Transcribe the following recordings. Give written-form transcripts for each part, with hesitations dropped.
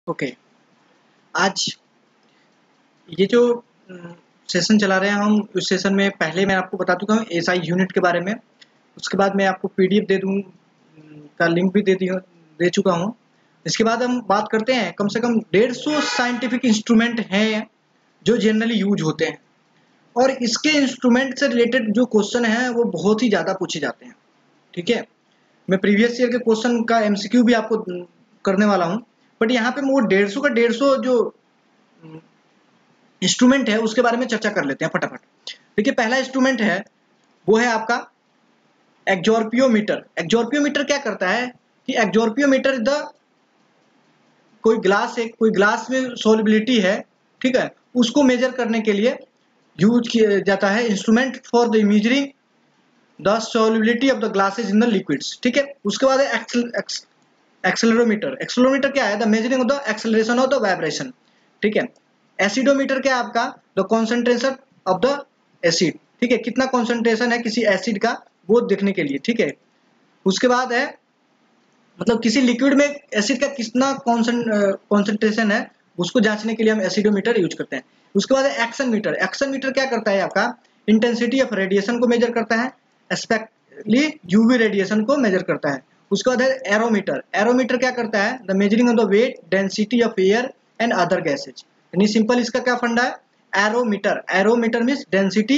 Okay. आज ये जो सेशन चला रहे हैं हम, उस सेशन में पहले मैं आपको बता चुका हूँ एसआई यूनिट के बारे में। उसके बाद मैं आपको पीडीएफ दे दूँ का लिंक भी दे चुका हूँ। इसके बाद हम बात करते हैं, कम से कम 150 साइंटिफिक इंस्ट्रूमेंट हैं जो जनरली यूज होते हैं, और इसके इंस्ट्रूमेंट से रिलेटेड जो क्वेश्चन हैं वो बहुत ही ज़्यादा पूछे जाते हैं। ठीक है, मैं प्रीवियस ईयर के क्वेश्चन का एमसीक्यू भी आपको करने वाला हूँ, बट यहाँ पे वो 150 का 150 जो इंस्ट्रूमेंट है उसके बारे में चर्चा कर लेते हैं फटाफट। देखिए, पहला इंस्ट्रूमेंट है वो है आपका एक्जॉर्पियोमीटर। एक्जॉर्पियोमीटर क्या करता है कि एक्जॉर्पियोमीटर द कोई ग्लास में सोलिबिलिटी है, ठीक है, उसको मेजर करने के लिए यूज किया जाता है instrument for the measuring the solubility of the glasses in the liquids. ठीक है, उसके बाद है एक्सेलरोमीटर। एक्सेलरोमीटर क्या है? The measuring of the acceleration of the vibration. ठीक है, एसिडोमीटर क्या है आपका? The concentration of the acid. ठीक है, कितना कॉन्सेंट्रेशन है किसी एसिड का वो देखने के लिए। ठीक है, उसके बाद है मतलब किसी लिक्विड में एसिड का कितना कॉन्सेंट्रेशन है उसको जांचने के लिए हम एसिडोमीटर यूज करते हैं। उसके बाद है एक्शन मीटर। एक्शन मीटर क्या करता है आपका? इंटेंसिटी ऑफ रेडिएशन को मेजर करता है, स्पेक्ट्रली यूवी रेडिएशन को मेजर करता है। उसके बाद है एरोमीटर। एरोमीटर क्या करता है? The measuring of the weight density of air and other gases. यानी सिंपल इसका क्या फंडा है? Aerometer. Aerometer means density,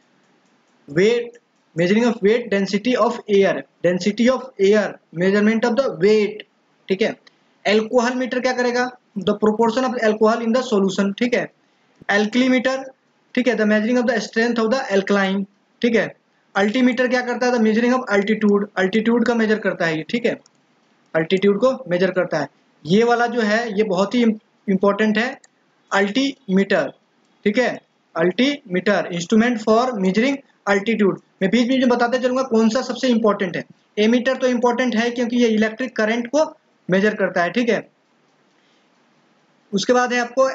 weight, measuring of weight, density of air, measurement of the weight. ठीक है, एल्कोहल मीटर क्या करेगा? The proportion of alcohol in the solution. ठीक है, एल्कलीमीटर, ठीक है, the measuring of the strength of the alkaline. ठीक है, अल्टीमीटर क्या करता है? The measuring of altitude. Altitude का मेजर करता है ये। ठीक है, अल्टीट्यूड को मेजर करता है। ये वाला जो है ये बहुत ही इंपॉर्टेंट है, अल्टीमीटर। ठीक है, altimeter instrument for measuring altitude. मैं बीच बीच में बताते चलूंगा कौन सा सबसे इंपॉर्टेंट है। एमीटर तो इंपॉर्टेंट है क्योंकि ये इलेक्ट्रिक करंट को मेजर करता है। ठीक है, उसके बाद है आपको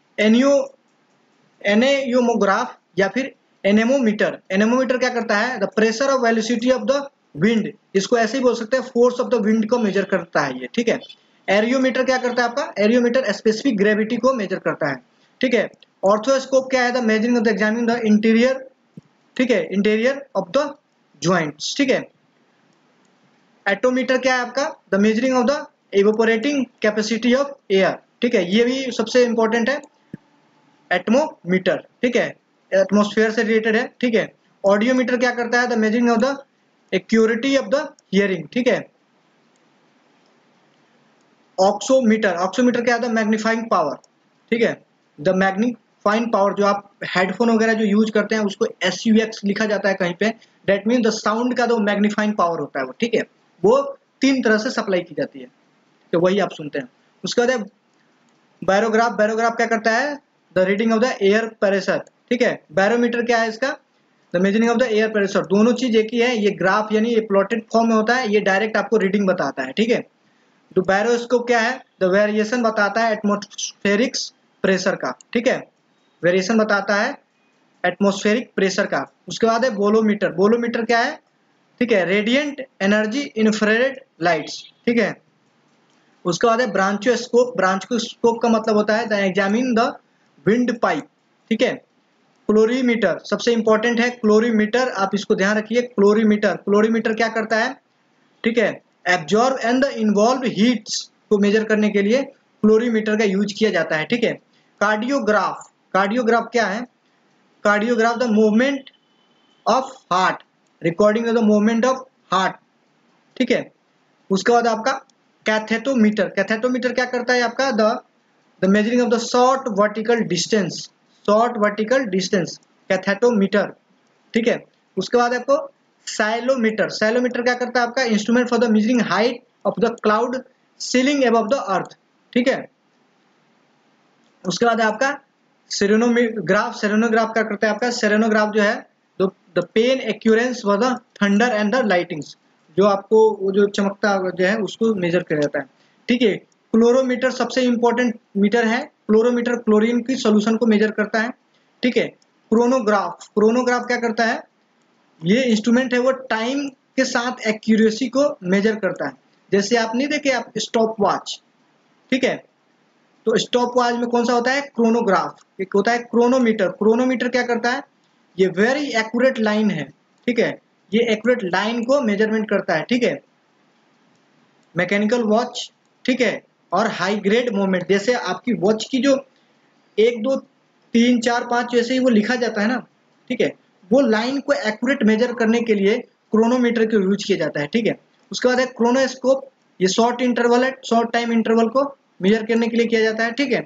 एनेयोमोग्राफ या फिर एनेमोमीटर। एनेमोमीटर क्या करता है? The pressure of velocity of the wind. इसको ऐसे ही बोल सकते हैं, फोर्स ऑफ द विंड को मेजर करता है ये। ठीक है, एरियोमीटर क्या करता है आपका? एरियोमीटर स्पेसिफिक ग्रेविटी को मेजर करता है। ठीक है, ऑर्थोस्कोप क्या है? The measuring of the examining the interior, ठीक है, इंटीरियर ऑफ द ज्वाइंट्स। ठीक है, एटोमीटर क्या है आपका? The measuring of the evaporating capacity of air. ठीक है, ये भी सबसे इंपॉर्टेंट है, एटमोमीटर। ठीक है, एटमॉस्फेयर से रिलेटेड है। ठीक है, ऑडियोमीटर क्या करता है? The measuring of the accuracy of the hearing. ठीक है, ऑक्सोमीटर। ऑक्सोमीटर क्या है? The magnifying power. ठीक है, द मैग्नीफाइंग पावर, जो आप हेडफोन वगैरह जो यूज करते हैं उसको SUX लिखा जाता है कहीं पे, डेट मीन द साउंड का जो मैग्नीफाइंग पावर होता है वो। ठीक है, वो 3 तरह से सप्लाई की जाती है, तो वही आप सुनते हैं। उसके बाद बैरोग्राफ। बैरोग्राफ क्या करता है? The reading of the air pressure. ठीक है, बैरोमीटर क्या है इसका? The measuring of the air pressure. दोनों चीज एक ही है, ये ग्राफ यानी ये प्लॉटेड फॉर्म में होता है, ये डायरेक्ट आपको रीडिंग बताता है। ठीक है, तो बैरोस्कोप क्या है? द वेरिएशन बताता है एटमॉस्फेरिक प्रेशर का। ठीक है, वेरिएशन बताता है एटमॉस्फेरिक प्रेशर का। उसके बाद है बोलोमीटर। बोलोमीटर क्या है? ठीक है, रेडिएंट एनर्जी इंफ्रारेड लाइट्स। ठीक है, उसके बाद है ब्रांचोस्कोप। ब्रांचोस्कोप का मतलब होता है the examine the wind pipe. ठीक है, क्लोरीमीटर सबसे इंपॉर्टेंट है, क्लोरीमीटर, आप इसको ध्यान रखिए। क्लोरीमीटर, क्लोरीमीटर क्या करता है? ठीक है, absorb and the involve heats को मेजर करने के लिए क्लोरीमीटर का यूज किया जाता है। ठीक है, कार्डियोग्राफ। कार्डियोग्राफ क्या है? Cardiograph the movement of heart, recording of the movement of heart. ठीक है, उसके बाद आपका कैथेटोमीटर। कैथेटोमीटर क्या करता है आपका? The measuring of the short vertical distance. Short vertical distance, cathetometer. ठीक है, उसके बाद आपको साइलोमीटर। साइलोमीटर क्या करता है आपका? Instrument for the measuring height of the cloud ceiling above the earth. ठीक है, उसके बाद है आपका सेरेनोग्राफ। सेरेनोग्राफ क्या करता है आपका? सेरेनोग्राफ जो है the pen occurrence for the thunder and the lightings, जो आपको वो जो चमकता जो है उसको मेजर किया जाता है। ठीक है, क्लोरोमीटर सबसे इंपॉर्टेंट मीटर है। क्लोरोमीटर क्लोरीन की सोल्यूशन को मेजर करता है। ठीक है, क्रोनोग्राफ। क्रोनोग्राफ क्या करता है? ये इंस्ट्रूमेंट है वो टाइम के साथ एक्यूरेसी को मेजर करता है। जैसे आप नहीं देखे आप स्टॉप वॉच, ठीक है, तो स्टॉप वॉच में कौन सा होता है, क्रोनोग्राफ, एक होता है क्रोनोमीटर। क्रोनोमीटर क्या करता है, ये वेरी एक्यूरेट लाइन है, ठीक है, ये एक्यूरेट लाइन को मेजरमेंट करता है, ठीक है। मैकेनिकल वॉच, ठीक है, और हाई ग्रेड मोमेंट, जैसे आपकी वॉच की जो 1 2 3 4 5 जैसे ही वो लिखा जाता है ना, ठीक है, वो लाइन को एक्यूरेट मेजर करने के लिए क्रोनोमीटर का यूज किया जाता है, ठीक है। उसके बाद है क्रोनोस्कोप, ये शॉर्ट इंटरवल है, शॉर्ट टाइम इंटरवल को मेजर करने के लिए किया जाता है, ठीक है।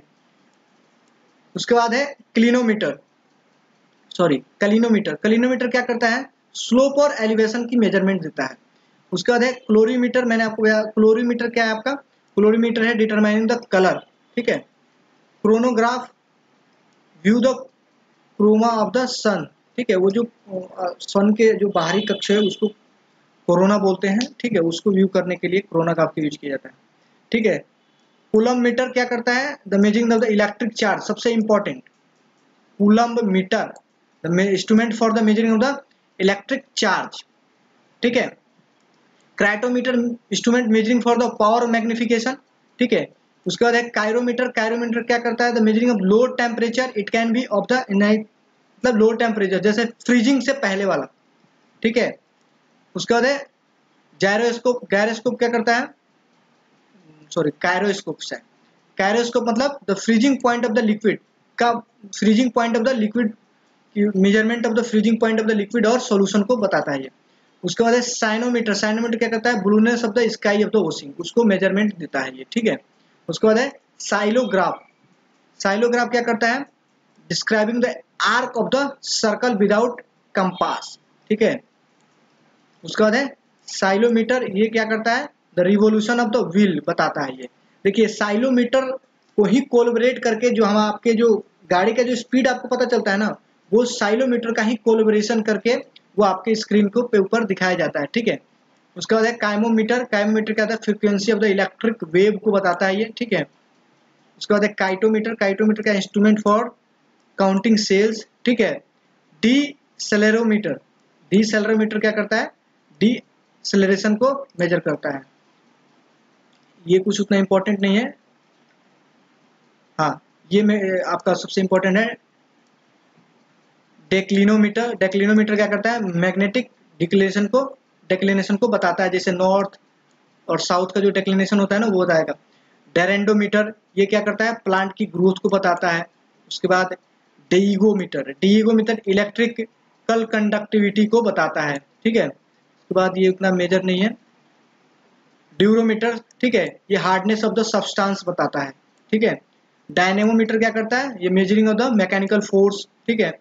उसके बाद है क्लिनोमीटर, सॉरी क्लिनोमीटर। क्लिनोमीटर क्या करता है, स्लोप और एलिवेशन की मेजरमेंट देता है। उसके बाद है क्लोरीमीटर, मैंने आपको क्लोरीमीटर क्या है आपका, क्लोरीमीटर है डिटरमाइनिंग द कलर, ठीक है। Chronograph view the chroma of the sun, ठीक है, वो जो सन के जो बाहरी कक्ष है उसको कोरोना बोलते हैं, ठीक है, उसको व्यू करने के लिए क्रोनोग्राफ का यूज किया जाता है, ठीक है। कूलम्ब मीटर क्या करता है, the measuring of the electric charge, सबसे important coulomb meter, the instrument for the measuring of the electric charge, ठीक है। Crytometer instrument measuring for the power magnification, ठीक है। उसके बाद है कायरोमीटर। कायरोमीटर क्या करता है, the measuring of low temperature, it can be of the मतलब लो टेम्परेचर जैसे फ्रीजिंग से पहले वाला, ठीक है। उसके बाद है जायरोस्कोप। गायरोस्कोप क्या करता है, सॉरी कायरोस्कोप से, कायरोस्कोप मतलब the freezing point of the liquid का, freezing point of the liquid, measurement of the freezing point of the liquid और सॉल्यूशन को बताता है ये। उसके बाद है साइनोमीटर। साइनोमीटर क्या करता है, blueness of the sky of the ocean, उसको मेजरमेंट देता है ये, ठीक है। उसके बाद है साइलोग्राफ। साइलोग्राफ क्या करता है, describing the arc of the circle without compass, ठीक है। उसके बाद है साइलोमीटर, ये क्या करता है, the revolution of the wheel बताता है ये। देखिए साइलोमीटर को ही कोलैबोरेट करके जो हम आपके जो गाड़ी का जो स्पीड आपको पता चलता है ना, वो साइलोमीटर का ही कोलैबोरेशन करके वो आपके स्क्रीन को पे ऊपर दिखाया जाता है, ठीक है। उसके बाद है काइमोमीटर। काइमोमीटर क्या होता है, frequency of the electric wave को बताता है ये, ठीक है। उसके बाद है काइटोमीटर। काइटोमीटर का इंस्ट्रूमेंट फॉर काउंटिंग सेल्स, ठीक है। डी सेलेरोमीटर। डी सेलेरोमीटर क्या करता है, डी सेलेरेशन को मेजर करता है। ये कुछ उतना इंपॉर्टेंट नहीं है, हाँ ये आपका सबसे इंपॉर्टेंट है डेक्लिनोमीटर। डेक्लिनोमीटर क्या करता है, मैग्नेटिक डेक्लिनेशन को बताता है, जैसे नॉर्थ और साउथ का जो डेक्लिनेशन होता है ना वो बताएगा। डेरेंडोमीटर ये क्या करता है, प्लांट की ग्रोथ को बताता है। उसके बाद डीईगोमीटर। डीईगोमीटर इलेक्ट्रिकल कंडक्टिविटी को बताता है, ठीक है। उसके बाद ये उतना मेजर नहीं है। ड्यूरोमीटर, ठीक है, ये हार्डनेस ऑफ द सब्सटेंस बताता है, ठीक है। डायनेमोमीटर क्या करता है, ये measuring of the mechanical force, ठीक है,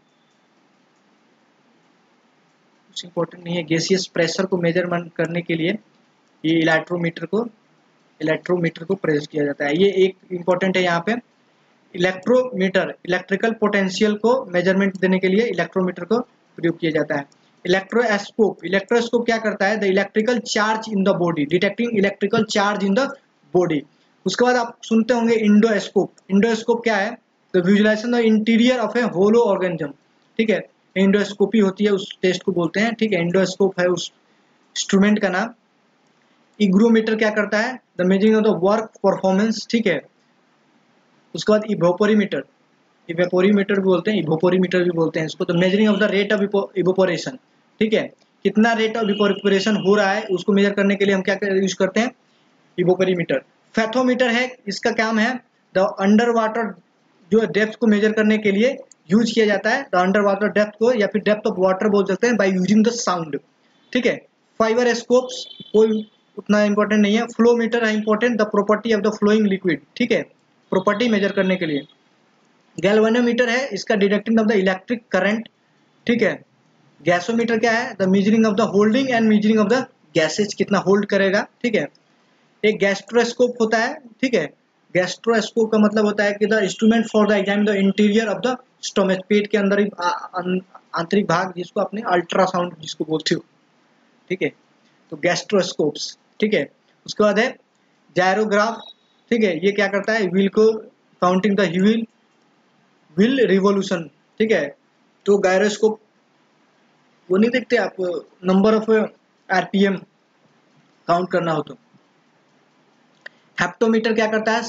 कुछ इंपॉर्टेंट नहीं है। गैसियस प्रेशर को मेजरमेंट करने के लिए ये इलेक्ट्रोमीटर को प्रेस किया जाता है। ये एक इंपॉर्टेंट है यहाँ पे। इलेक्ट्रोमीटर इलेक्ट्रिकल पोटेंशियल को मेजरमेंट देने के लिए इलेक्ट्रोमीटर को प्रयोग किया जाता है। इलेक्ट्रोस्कोप। इलेक्ट्रोस्कोप क्या करता है, the electrical charge in the body, detecting electrical charge in the body. उसके बाद आप सुनते होंगे इंडोस्कोप। इंडोस्कोप क्या है, the visualization the interior of a hollow organism, ठीक है। इंडोस्कोपी होती है उस टेस्ट को बोलते हैं, ठीक है। इंडोस्कोप है उस इंस्ट्रूमेंट का नाम। इग्रोमीटर क्या करता है, the measuring of the work performance, ठीक है। उसके बाद इवोपोरीमीटर। इवेपोरीमीटर भी बोलते हैं, इवोपोरीमीटर भी बोलते हैं इसको, तो measuring of the rate of evaporation, ठीक है, कितना रेट ऑफ इवोपोरेशन हो रहा है उसको मेजर करने के लिए हम क्या यूज करते हैं, इवोपोरीमीटर। फैथोमीटर है, इसका काम है द अंडर वाटर जो डेप्थ को मेजर करने के लिए यूज किया जाता है, द अंडर वाटर डेप्थ को, या फिर डेप्थ ऑफ वाटर बोल सकते हैं, बाय यूजिंग द साउंड, ठीक है। फाइबर स्कोप्स कोई उतना इंपॉर्टेंट नहीं है। फ्लोमीटर है important, the property of the flowing liquid, ठीक है, प्रॉपर्टी मेजर करने के लिए। गैल्वेनोमीटर है, इसका detecting of the electric current, ठीक है। गैसोमीटर क्या है, the measuring of the holding and measuring of the gases, कितना होल्ड करेगा, ठीक है। एक गैस्ट्रोस्कोप होता है, ठीक है। गैस्ट्रोस्कोप का मतलब होता है कि the instrument for the examine the interior of the stomach, पेट के अंदर आंतरिक भाग, जिसको आपने अल्ट्रासाउंड जिसको बोलते हो, ठीक है। तो गैस्ट्रोस्कोप्स, ठीक है। उसके बाद है जायरोग्राफ, ठीक है, ये क्या करता है, व्हील को काउंटिंग द व्हील रिवोल्यूशन, ठीक है। तो गायरोस्कोप वो नहीं देखते आप, नंबर ऑफ आरपीएम काउंट करना हो तो। हेप्टोमीटर क्या करता है,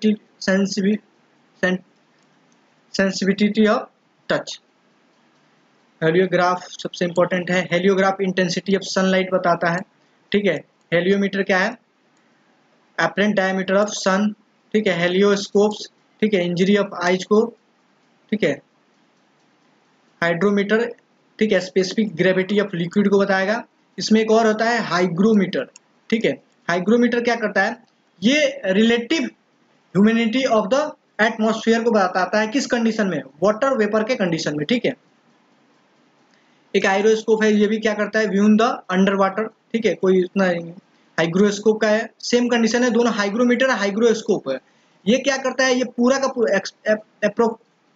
सेंसिटिविटी ऑफ टच। हेलियोग्राफ सबसे इंपॉर्टेंट है, हेलियोग्राफ इंटेंसिटी ऑफ सनलाइट बताता है, ठीक है। हेलियोमीटर क्या है, एपरेंट डायमीटर ऑफ सन, ठीक है। हेलियोस्कोप्स, ठीक है, इंजरी ऑफ आइज को, ठीक है। हाइड्रोमीटर, ठीक है, स्पेसिफिक ग्रेविटी ऑफ लिक्विड को बताएगा। इसमें एक और होता है हाइग्रोमीटर, ठीक है। हाइग्रोमीटर क्या करता है, ये relative humidity of the atmosphere को बताता है, किस कंडीशन में, वाटर वेपर के कंडीशन में, ठीक है। एक हाइग्रोस्कोप है, ये भी क्या करता है, view in the under water, ठीक है, कोई इतना हाइग्रोस्कोप का है, सेम कंडीशन है, दोनों हाइग्रोमीटर हाइग्रोस्कोप है। ये क्या करता है, ये पूरा का पूरा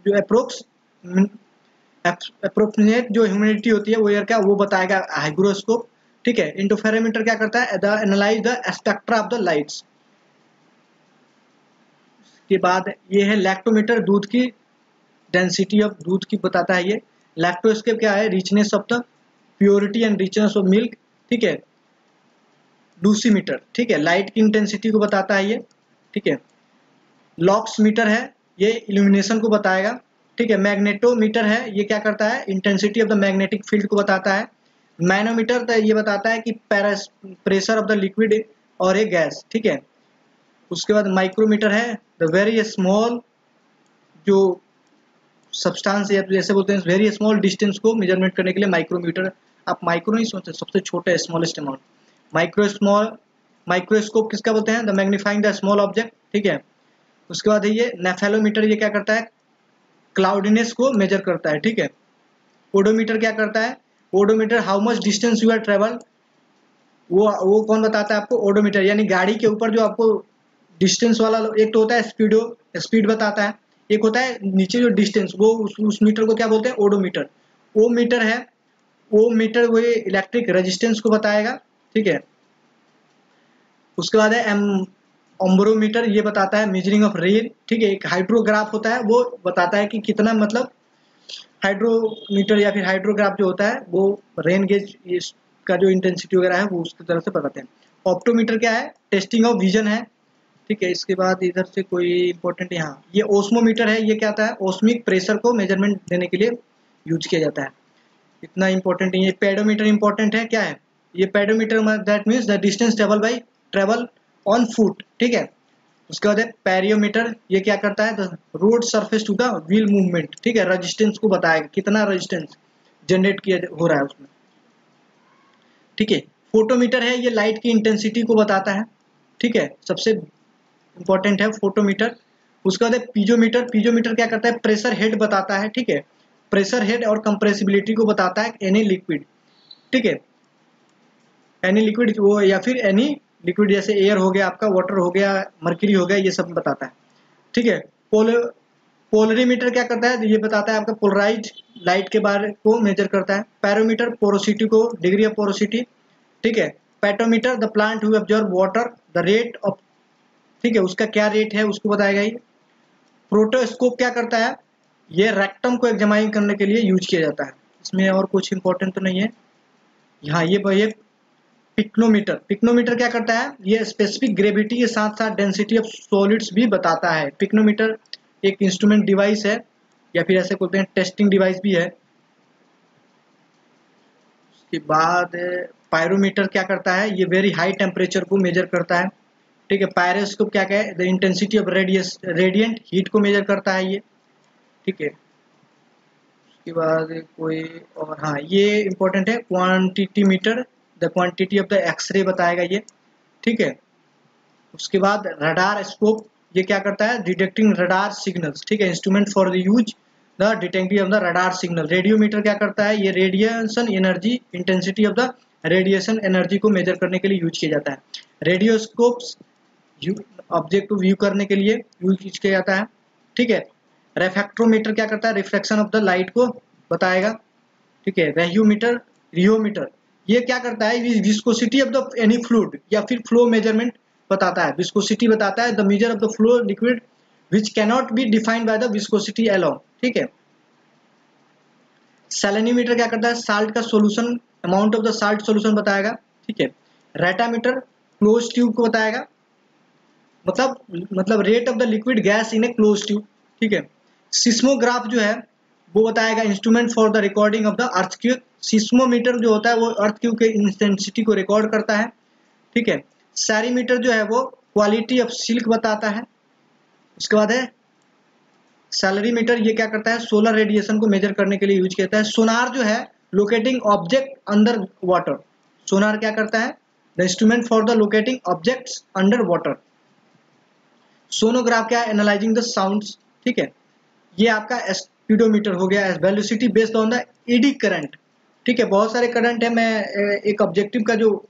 अप्रोक्सीमेट जो ह्यूमिडिटी होती है वो एयर का वो बताएगा हाइग्रोस्कोप, ठीक है। इंटरफेरोमीटर क्या करता है, the analyse the spectra of the lights. के बाद ये है लैक्टोमीटर, दूध की डेंसिटी ऑफ दूध की बताता है ये। लैक्टोस्केप क्या है, richness of the purity and richness of milk, ठीक है। डूसीमीटर, ठीक है, लाइट की इंटेंसिटी को बताता है ये, ठीक है। लॉक्स मीटर है, ये इल्यूमिनेशन को बताएगा, ठीक है। मैग्नेटोमीटर है, ये क्या करता है, intensity of the magnetic field को बताता है। मैनोमीटर तो ये बताता है कि प्रेशर ऑफ द लिक्विड और ए गैस, ठीक है। उसके बाद माइक्रोमीटर है, द वेरी स्मॉल जो सब्सटेंस या जैसे बोलते हैं वेरी स्मॉल डिस्टेंस को मेजरमेंट करने के लिए माइक्रोमीटर। आप माइक्रो नहीं सोचते, सबसे छोटे स्मॉलेस्ट अमाउंट। माइक्रोस्कोप किसका बोलते हैं, the magnifying the small object, ठीक है। उसके बाद है ये नेफेलोमीटर, ये क्या करता है, क्लाउडीनेस को मेजर करता है, ठीक है। ओडोमीटर क्या करता है, odometer how much distance you are travel, वो कौन बताता है आपको, ओडोमीटर, यानी गाड़ी के ऊपर जो आपको डिस्टेंस वाला, एक तो होता है स्पीड बताता है, एक होता है नीचे जो डिस्टेंस, वो उस मीटर को क्या बोलते हैं, ओडोमीटर। ओ मीटर है, ओ मीटर वो इलेक्ट्रिक रेजिस्टेंस को बताएगा, ठीक है। उसके बाद है एम्बरोमीटर, ये बताता है मेजरिंग ऑफ रेन, ठीक है। एक हाइड्रोग्राफ होता है, वो बताता है कि कितना, मतलब हाइड्रोमीटर या फिर हाइड्रोग्राफ जो होता है वो रेन गेज का जो इंटेंसिटी वगैरह है वो उसकी तरह से बताते हैं। ऑप्टोमीटर क्या है, टेस्टिंग ऑफ विजन है, ठीक है। इसके बाद इधर से कोई इंपॉर्टेंट, यहाँ ये ओस्मोमीटर है, ये क्या आता है, ओस्मिक प्रेशर को मेजरमेंट देने के लिए यूज किया जाता है, इतना इंपॉर्टेंट नहीं है। पेडोमीटर इंपॉर्टेंट है, क्या है ये pedometer, that means the distance travel on foot, ठीक है। उसके बाद है पेरियोमीटर, ये क्या करता है, the road surface to the wheel movement, ठीक है, रेजिस्टेंस को बताएगा, कितना रेजिस्टेंस जनरेट किया हो रहा है उसमें, ठीक है। फोटोमीटर है, ये लाइट की इंटेंसिटी को बताता है, ठीक है, सबसे इंपॉर्टेंट है फोटोमीटर। उसके बाद पीजोमीटर, पीजोमीटर क्या करता है, प्रेशर हेड बताता है, ठीक है, प्रेशर हेड और कंप्रेसिबिलिटी को बताता है एनी लिक्विड, ठीक है, एनी लिक्विड वो या फिर एनी लिक्विड, जैसे एयर हो गया आपका, वाटर हो गया, मर्क्यूरी हो गया, ये सब बताता है, ठीक है। पोलरीमीटर क्या करता है, ये बताता है आपका पोलराइज लाइट के बारे को मेजर करता है। पैरोमीटर पोरोसिटी को, डिग्री ऑफ पोरोसिटी, ठीक है। Potometer the plant who observe water, the rate of, ठीक है, उसका क्या रेट है उसको बताएगा ये। प्रोटोस्कोप क्या करता है, ये रेक्टम को एग्जामाइन करने के लिए यूज किया जाता है। इसमें और कुछ इंपॉर्टेंट तो नहीं है। यहाँ ये पिक्नोमीटर, पिक्नोमीटर क्या करता है, ये स्पेसिफिक ग्रेविटी के साथ साथ डेंसिटी ऑफ सॉलिड्स भी बताता है। पिक्नोमीटर एक इंस्ट्रूमेंट डिवाइस है, या फिर ऐसे बोलते हैं टेस्टिंग डिवाइस भी है। उसके बाद पायरोमीटर क्या करता है, ये वेरी हाई टेम्परेचर को मेजर करता है, ठीक है। पायरोस्कोप क्या है, the intensity of radiant heat को मेजर करता है ये, ठीक है। उसके बाद कोई और, हाँ ये इंपॉर्टेंट है, quantity meter, the quantity of the X-ray बताएगा ये, ठीक है। उसके बाद रडार स्कोप, ये क्या करता है, डिटेक्टिंग रडार सिग्नल्स, ठीक है, instrument for the use the detecting of the radar signal. Radiometer क्या करता है, ये radiation energy, intensity of the radiation energy को मेजर करने के लिए यूज किया जाता है। रेडियोस्कोप्स ऑब्जेक्ट को व्यू करने के लिए यूज किया जाता है, ठीक है। रेफ्रेक्ट्रोमीटर क्या करता है, रिफ्लेक्शन ऑफ द लाइट को बताएगा, ठीक है। रियोमीटर ये क्या करता है, viscosity of the any fluid या फिर फ्लो मेजरमेंट बताता है, विस्कोसिटी बताता है, the measure of the flow liquid which cannot be defined by the viscosity alone, ठीक है। सैलिनीमीटर क्या करता है, साल्ट का solution, amount of the salt solution बताएगा, ठीक है। रेटामीटर क्लोज ट्यूब को बताएगा, मतलब rate of the liquid gas in a close tube, ठीक है। सिस्मोग्राफ जो है वो बताएगा instrument for the recording of the earthquake. Seismometer जो होता है वो अर्थक्वेक के इंटेंसिटी को रिकॉर्ड करता है, ठीक है। सैरीमीटर जो है वो क्वालिटी ऑफ सिल्क बताता है। उसके बाद है सैलरीमीटर, ये क्या करता है, सोलर रेडिएशन को मेजर करने के लिए यूज किया जाता है। सोनार जो है locating object under water. Sonar क्या करता है, the instrument for the locating objects under water. Sonograph क्या है, एनालाइजिंग द साउंड्स, ठीक है। ये आपका स्पीडोमीटर हो गया, velocity based on the eddy current, ठीक है। बहुत सारे करंट है, मैं एक ऑब्जेक्टिव का जो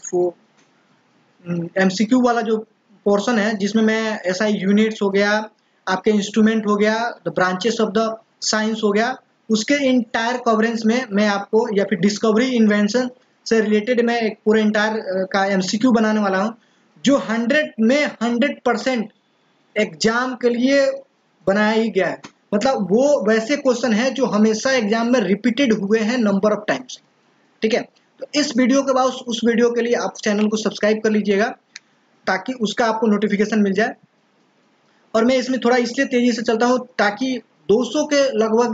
एमसीक्यू वाला जो पोर्शन है जिसमें मैं एसआई यूनिट्स हो गया, आपके इंस्ट्रूमेंट हो गया, the branches of the science हो गया, उसके इंटायर कवरेज में मैं आपको, या फिर डिस्कवरी इन्वेंशन से रिलेटेड मैं एक पूरा इंटायर का एमसीक्यू बनाने वाला हूँ, जो 100 में 100% एग्जाम के लिए बनाया ही गया है। मतलब वो वैसे क्वेश्चन है जो हमेशा एग्जाम में रिपीटेड हुए हैं नंबर ऑफ टाइम्स, ठीक है। तो इस वीडियो के बाद उस वीडियो के लिए आप चैनल को सब्सक्राइब कर लीजिएगा ताकि उसका आपको नोटिफिकेशन मिल जाए। और मैं इसमें थोड़ा इसलिए तेजी से चलता हूँ ताकि 200 के लगभग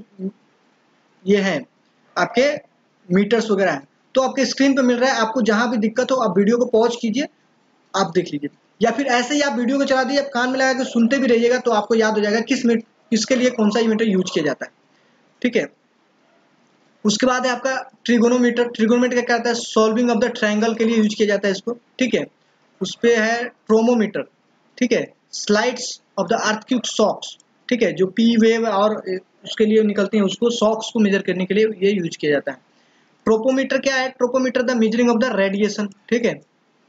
ये है आपके मीटर्स वगैरह है, तो आपके स्क्रीन पे मिल रहा है। आपको जहां भी दिक्कत हो आप वीडियो को पॉज कीजिए, आप देख लीजिए, या फिर ऐसे ही आप वीडियो को चला दीजिए, आप कान में लगा के सुनते भी रहिएगा तो आपको याद हो जाएगा किसके लिए कौन सा मीटर यूज किया जाता है, ठीक है। उसके बाद है आपका ट्रिगोनोमीटर। ट्रिगोनोमीटर क्या कहता है, सॉल्विंग ऑफ द ट्रायंगल के लिए यूज किया जाता है इसको, ठीक है। उस पे है ट्रोमोमीटर, ठीक है। Slides of the earthquake shocks, ठीक है, जो पी वेव और उसके लिए निकलती हैं उसको शॉक्स को मेजर करने के लिए ये यूज किया जाता है। ट्रोपोमीटर क्या है, tropometer the measuring of the radiation, ठीक है।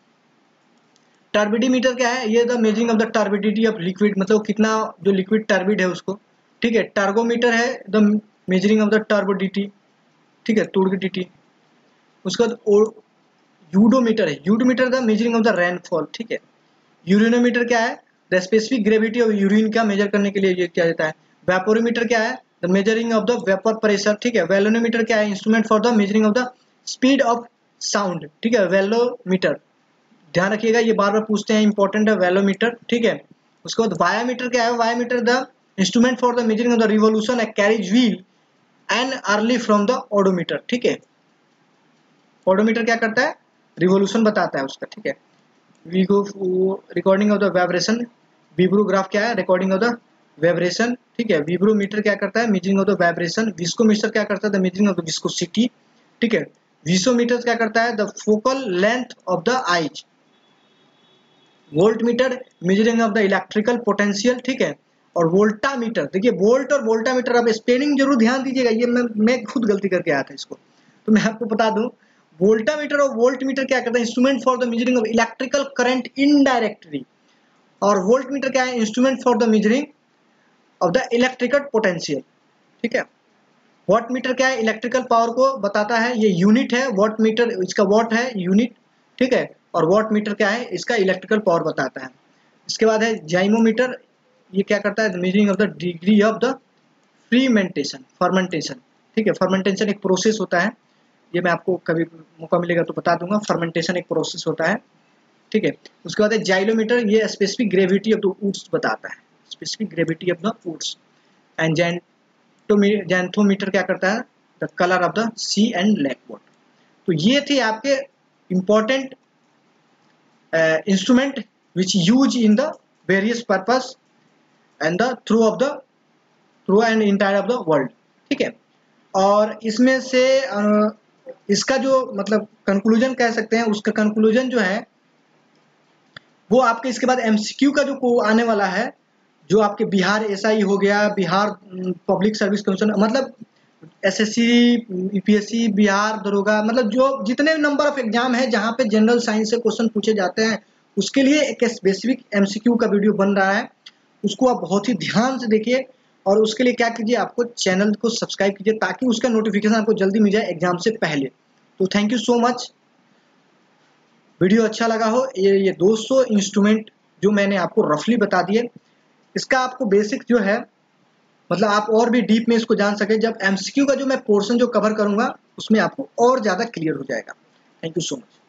टर्बिडीमीटर क्या है, ये the measuring of the turbidity of liquid, मतलब कितना जो लिक्विड टर्बिड है उसको, ठीक है। टर्गोमीटर है the measuring of the turbidity, ठीक है, तुर्बिडिटी। उसके बाद यूडोमीटर है, udometer the measuring of the rainfall, ठीक है। यूरिनोमीटर क्या है, the specific gravity of urine का मेजर करने के लिए ये किया जाता है। वेपोरोमीटर क्या है, the measuring of the vapour pressure, ठीक है। वेलोमीटर क्या है, instrument for the measuring of the speed of sound, ठीक है, वेलोमीटर। ध्यान रखिएगा ये बार बार पूछते हैं, इंपॉर्टेंट है वेलोमीटर, ठीक है। उसके बाद वायोमीटर क्या है, viameter the instrument for the measuring of the revolution a carriage wheel and early from the odometer, ठीक है। ओडोमीटर क्या करता है, रिवोल्यूशन बताता है उसका, ठीक है। Recording of the vibration. Vibrograph क्या है, रिकॉर्डिंग ऑफ द वाइब्रेशन, ठीक है। विब्रोमीटर क्या करता है, measuring of the vibration. Viscometer क्या करता है, the measuring of the viscosity, ठीक है। विसोमीटर क्या करता है, the focal length of the eyes. Voltmeter measuring of the electrical potential, ठीक है। और वोल्टामीटर, देखिए वोल्ट और वोल्टामीटर, आप स्पेलिंग जरूर ध्यान दीजिएगा, ये मैं खुद गलती करके आया था इसको, तो मैं आपको बता दूं। वोल्टामीटर और वोल्टमीटर क्या करता है, instrument for the measuring of electrical current indirectly. और वोल्टमीटर क्या है, instrument for the measuring of the electrical potential, ठीक है। वॉटमीटर क्या है, इलेक्ट्रिकल पावर को बताता है, ये यूनिट है। वॉटमीटर इसका वॉट है यूनिट, ठीक है। और वॉटमीटर क्या है, इसका इलेक्ट्रिकल पावर बताता है। इसके बाद है जाइमोमीटर, ये क्या करता है, measuring of the degree of the fermentation, ठीक है। फर्मेंटेशन एक प्रोसेस होता है, ये मैं आपको कभी मौका मिलेगा तो बता दूंगा। फर्मेंटेशन एक प्रोसेस होता है, ठीक है। उसके बाद है जाइलोमीटर, ये specific gravity of the woods बताता है, specific gravity of the woods. And xanthometer क्या करता है, the colour of the sea and lake water. तो ये थे आपके important instrument which use in the various purpose and the through and entire of the world, ठीक है। और इसमें से इसका जो मतलब कंक्लूजन कह सकते हैं, उसका कंक्लूजन जो है वो आपके इसके बाद एमसीक्यू का जो आने वाला है, जो आपके बिहार एसआई हो गया, बिहार पब्लिक सर्विस कमीशन, मतलब एसएससी, यूपीएससी, बिहार दरोगा, मतलब जो जितने नंबर ऑफ एग्जाम है जहाँ पे जनरल साइंस से क्वेश्चन पूछे जाते हैं, उसके लिए एक स्पेसिफिक एमसीक्यू का वीडियो बन रहा है। उसको आप बहुत ही ध्यान से देखिए, और उसके लिए क्या कीजिए, आपको चैनल को सब्सक्राइब कीजिए ताकि उसका नोटिफिकेशन आपको जल्दी मिल जाए एग्जाम से पहले। तो thank you so much. Video अच्छा लगा हो, ये 200 इंस्ट्रूमेंट जो मैंने आपको रफली बता दिए, इसका आपको बेसिक जो है, मतलब आप और भी डीप में इसको जान सके, जब एमसीक्यू का जो मैं पोर्शन जो कवर करूंगा उसमें आपको और ज़्यादा क्लियर हो जाएगा। Thank you so much.